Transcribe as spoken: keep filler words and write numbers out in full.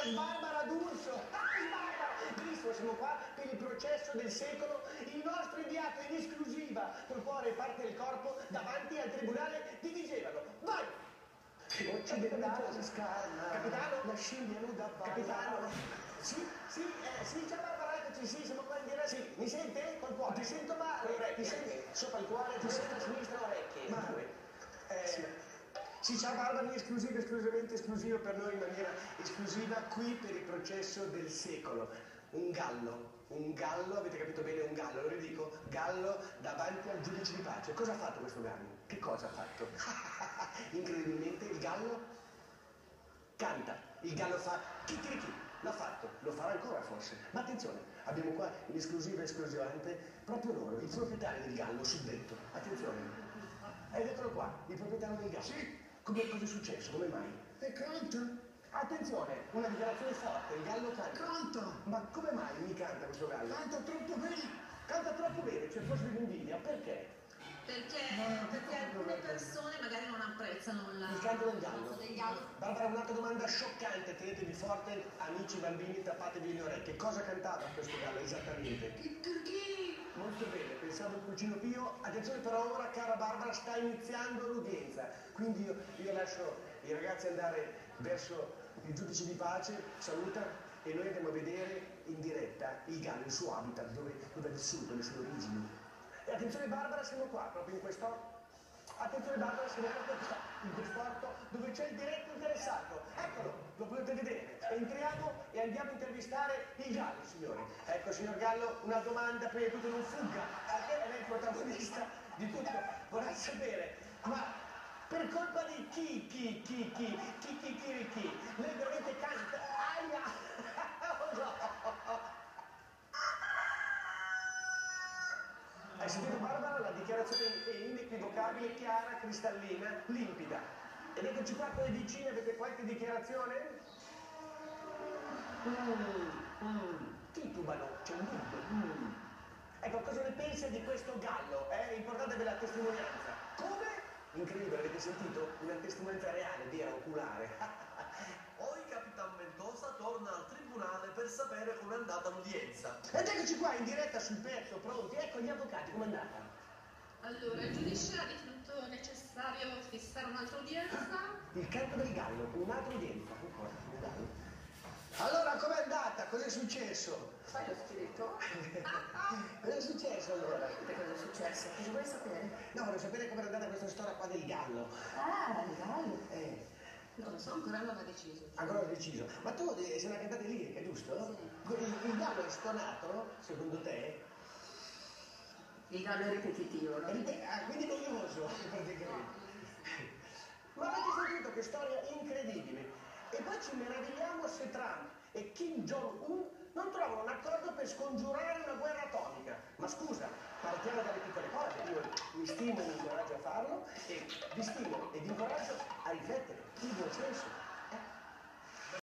Barbara D'Urso! Barbara! Benissimo, siamo qua per il processo del secolo. Il nostro inviato in esclusiva, col cuore e parte del corpo, davanti al tribunale di Vigevano. Vai! Occidentale di Scarna. Capitano? La scimmia nuda balla. Capitano? Sì, sì, eh, sì, ciao Barbara, eccoci, sì, siamo qua in diretta. Sì, mi sente? Col cuore? Ti sento male. Con le orecchie. Ti senti? Sopra il cuore, ti sento a sinistra, orecchie. Male. Eh, sì. Sì, ciao Barbara, in esclusiva, esclusivamente esclusivo per noi in maniera esclusiva qui per il processo del secolo. Un gallo, un gallo, avete capito bene, un gallo, lo ridico, gallo davanti al giudice di pace. Cosa ha fatto questo gallo? Che cosa ha fatto? Incredibilmente il gallo canta, il gallo fa chicchirichì, l'ha fatto, lo farà ancora forse. Ma attenzione, abbiamo qua in esclusiva esclusivamente proprio loro, il proprietario del gallo suddetto. Attenzione, ed eccolo qua, il proprietario del gallo. Sì. Come, cosa è successo? Come mai? E canta. Attenzione, una dichiarazione forte, il gallo canta. Canta. Ma come mai mi canta questo gallo? Canta troppo bene. Canta troppo bene, c'è forse dell'invidia, perché? Perché, perché alcune persone magari non apprezzano la... Il canto del gallo. del gallo. Barbara, un'altra domanda scioccante, tenetevi forte, amici bambini, tappatevi le orecchie. Cosa cantava questo gallo esattamente? Chicchirichì. Molto bene, pensavo il cugino Pio. Attenzione però ora, cara Barbara, sta iniziando l'udienza. Quindi io, io lascio i ragazzi andare verso il giudice di pace, saluta, e noi andiamo a vedere in diretta il gallo, il suo habitat, dove, dove è vissuto, le sue origini. E attenzione Barbara, siamo qua, proprio in questo... Attenzione Barbara, siamo proprio in quest'orto dove c'è il diretto interessato. Eccolo, lo potete vedere. Entriamo e andiamo a intervistare il gallo, signori. Ecco, signor Gallo, una domanda, prima di tutto non fugga, perché lei è il protagonista di tutto. Vorrei sapere, ma per colpa di chi, chi, chi, chi, chi, chi, chi, chi, lei veramente canta? Aia! Oh no! Hai sentito Barbara? La dichiarazione è inequivocabile, chiara, cristallina, limpida. Ed eccoci qua con le vicine, avete qualche dichiarazione? Mm, mm, titubano, c'è un dubbio. Mm. Ecco, cosa ne pensa di questo gallo? È importante avere la testimonianza. Come? Incredibile, avete sentito? Una testimonianza reale, vera, oculare. Poi Capitan Mendoza torna al tribunale per sapere com'è andata l'udienza. Ed eccoci qua in diretta sul pezzo, pronti. Ecco gli avvocati, com'è andata? Allora, il giudice ha ritenuto necessario fissare un'altra udienza. Il canto del gallo, un'altra udienza. Ancora, un gallo. Allora, com'è andata? Cos'è successo? Fai lo spirito? Cos'è successo allora? Che cosa è successo? Cosa vuoi sapere? No, voglio sapere com'è andata questa storia qua del gallo. Ah, il gallo. Eh. Non lo so, ancora non aveva deciso. Ancora non ho deciso. Ma tu sei una cantante lirica, giusto? Sì. Il, il gallo è stonato, secondo te? Il gallo è ripetitivo, no? Ripet- ah, quindi noioso, praticamente. Ma avete sentito che storia incredibile? E poi ci meravigliamo se Trump e Kim Jong-un non trovano un accordo per scongiurare una guerra atomica. Ma scusa, partiamo dalle piccole cose. Io mi stimo e mi incoraggio a farlo e vi stimo e vi incoraggio a riflettere. Il buon senso.